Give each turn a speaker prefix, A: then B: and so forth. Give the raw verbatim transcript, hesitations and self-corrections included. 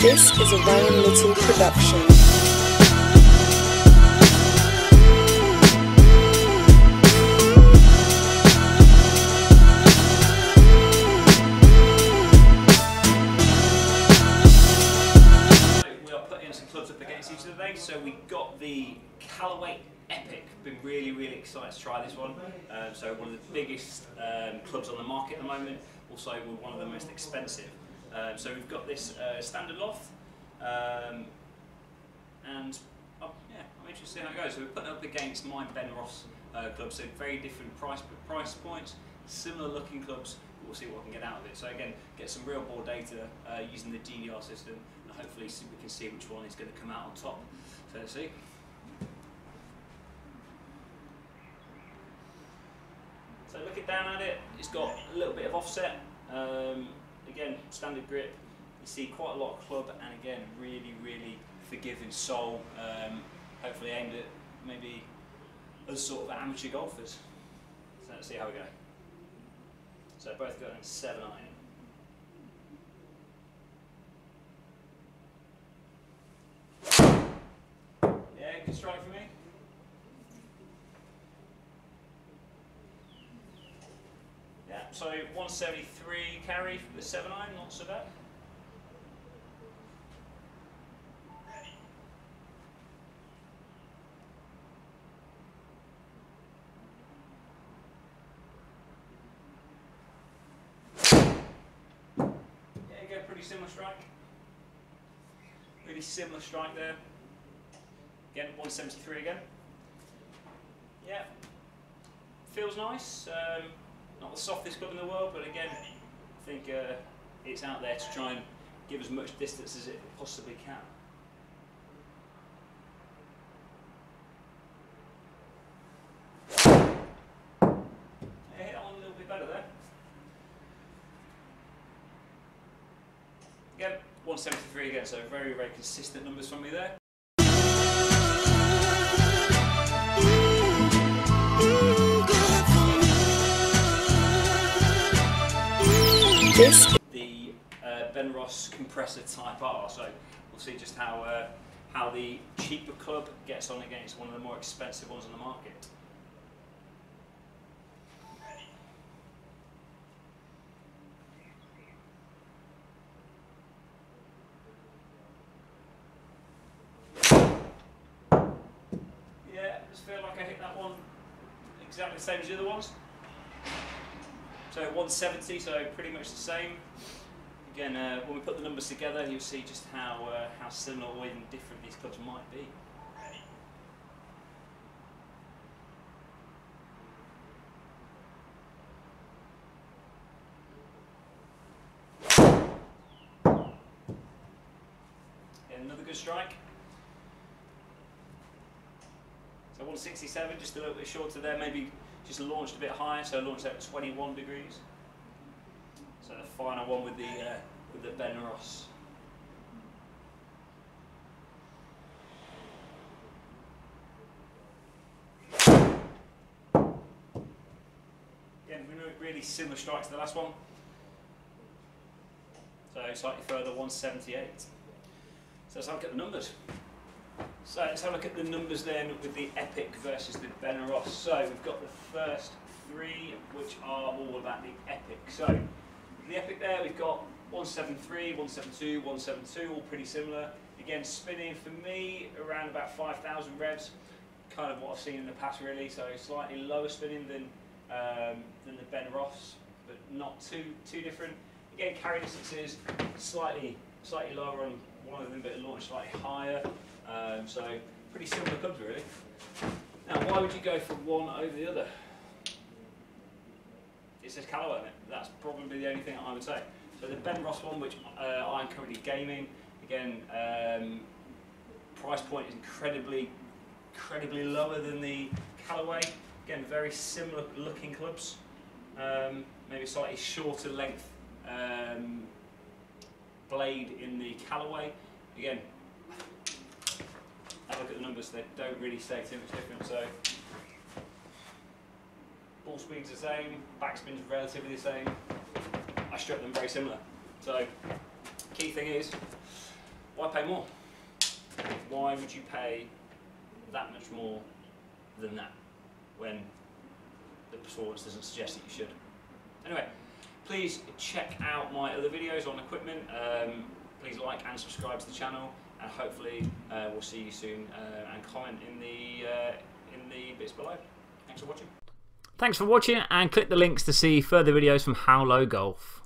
A: This is a Ryan Little production.
B: We are putting some clubs up against each other today. So we got the Callaway Epic. Been really, really excited to try this one. Um, so one of the biggest um, clubs on the market at the moment. Also one of the most expensive. Um, so we've got this uh, standard loft, um, and oh, yeah, I'm interested to see how it goes. So we're putting it up against my Ben Ross uh, club, so very different price price points, similar looking clubs. But we'll see what we can get out of it. So again, get some real ball data uh, using the G D R system, and hopefully see, we can see which one is going to come out on top. So let's see. So looking down at it, it's got a little bit of offset. Um, Again, standard grip, you see quite a lot of club, and again, really, really forgiving sole, um, hopefully aimed at maybe us sort of amateur golfers. So let's see how we go. So both got in seven iron. Yeah, good strike for me. Yeah, so one seventy-three carry for the seven iron, not so bad. Yeah, again, pretty similar strike. Really similar strike there. Again, one seventy-three again. Yeah, feels nice. Um, Not the softest club in the world, but again, I think uh, it's out there to try and give as much distance as it possibly can. Yeah, hit on a little bit better there. Again, one seventy-three again, so very, very consistent numbers from me there.
A: This
B: the uh, Ben Ross Compressor Type R, so we'll see just how uh, how the cheaper club gets on against one of the more expensive ones on the market. Yeah, I just feel like I hit that one exactly the same as the other ones. So one seventy, so pretty much the same. Again, uh, when we put the numbers together, you'll see just how uh, how similar or even different these clubs might be. Again, another good strike. So one sixty-seven, just a little bit shorter there, maybe just launched a bit higher, so launched at twenty-one degrees. So the final one with the uh, with the Ben Ross. Again, really similar strike to the last one. So slightly further, one seventy-eight. So let's have a look at the numbers. So let's have a look at the numbers then with the Epic versus the Ben Ross. So we've got the first three, which are all about the Epic. So the Epic there, we've got one seventy-three, one seventy-two, one seventy-two, all pretty similar. Again, spinning for me around about five thousand revs, kind of what I've seen in the past really. So slightly lower spinning than um, than the Ben Ross, but not too too different. Again, carry distances slightly slightly lower on one of them, but launched slightly higher. Um, so pretty similar clubs really. Now, why would you go for one over the other? It says Callaway on it. That's probably the only thing I would say. So the Ben Ross one, which uh, I'm currently gaming, again, um, price point is incredibly, incredibly lower than the Callaway. Again, very similar looking clubs. Um, maybe slightly shorter length um, blade in the Callaway. Again, have a look at the numbers, they don't really say too much different. So ball speed's the same, backspin's relatively the same. I struck them very similar. So key thing is why pay more? Why would you pay that much more than that when the performance doesn't suggest that you should? Anyway, please check out my other videos on equipment. Um, please like and subscribe to the channel, and hopefully uh, we'll see you soon. Uh, and comment in the uh, in the bits below. Thanks for watching.
C: Thanks for watching, and click the links to see further videos from How Low Golf.